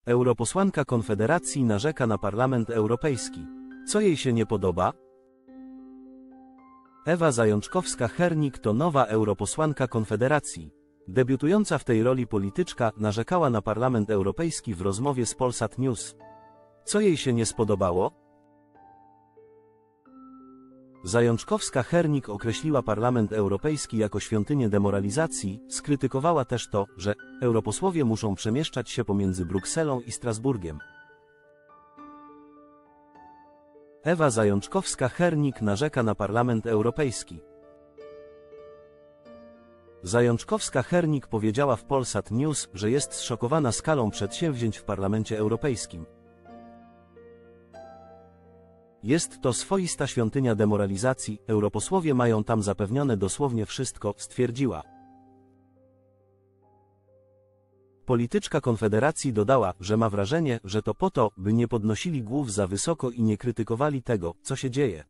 Europosłanka Konfederacji narzeka na Parlament Europejski. Co jej się nie podoba? Ewa Zajączkowska-Hernik to nowa europosłanka Konfederacji. Debiutująca w tej roli polityczka narzekała na Parlament Europejski w rozmowie z Polsat News. Co jej się nie spodobało? Zajączkowska-Hernik określiła Parlament Europejski jako świątynię demoralizacji, skrytykowała też to, że europosłowie muszą przemieszczać się pomiędzy Brukselą i Strasburgiem. Ewa Zajączkowska-Hernik narzeka na Parlament Europejski. Zajączkowska-Hernik powiedziała w Polsat News, że jest zszokowana skalą przedsięwzięć w Parlamencie Europejskim. Jest to swoista świątynia demoralizacji, europosłowie mają tam zapewnione dosłownie wszystko, stwierdziła. Polityczka Konfederacji dodała, że ma wrażenie, że to po to, by nie podnosili głów za wysoko i nie krytykowali tego, co się dzieje.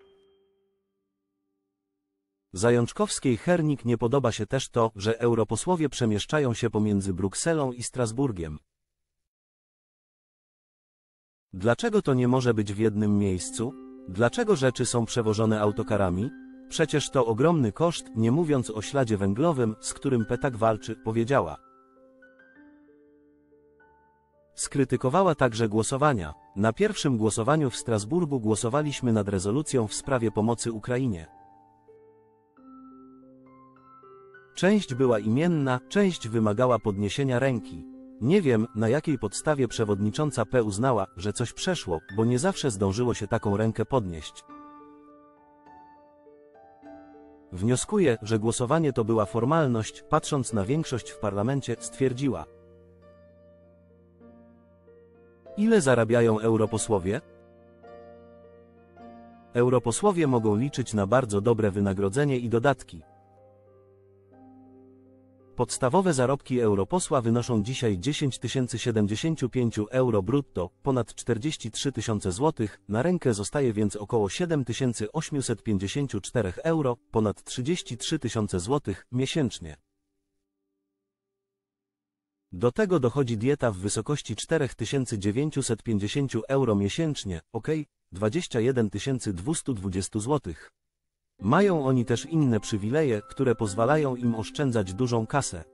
Zajączkowskiej-Hernik nie podoba się też to, że europosłowie przemieszczają się pomiędzy Brukselą i Strasburgiem. Dlaczego to nie może być w jednym miejscu? Dlaczego rzeczy są przewożone autokarami? Przecież to ogromny koszt, nie mówiąc o śladzie węglowym, z którym PETAK walczy, powiedziała. Skrytykowała także głosowania. Na pierwszym głosowaniu w Strasburgu głosowaliśmy nad rezolucją w sprawie pomocy Ukrainie. Część była imienna, część wymagała podniesienia ręki. Nie wiem, na jakiej podstawie przewodnicząca P. uznała, że coś przeszło, bo nie zawsze zdążyło się taką rękę podnieść. Wnioskuję, że głosowanie to była formalność, patrząc na większość w parlamencie, stwierdziła. Ile zarabiają europosłowie? Europosłowie mogą liczyć na bardzo dobre wynagrodzenie i dodatki. Podstawowe zarobki europosła wynoszą dzisiaj 10 075 euro brutto, ponad 43 000 złotych, na rękę zostaje więc około 7 854 euro, ponad 33 000 złotych, miesięcznie. Do tego dochodzi dieta w wysokości 4 950 euro miesięcznie, ok, 21 220 złotych. Mają oni też inne przywileje, które pozwalają im oszczędzać dużą kasę.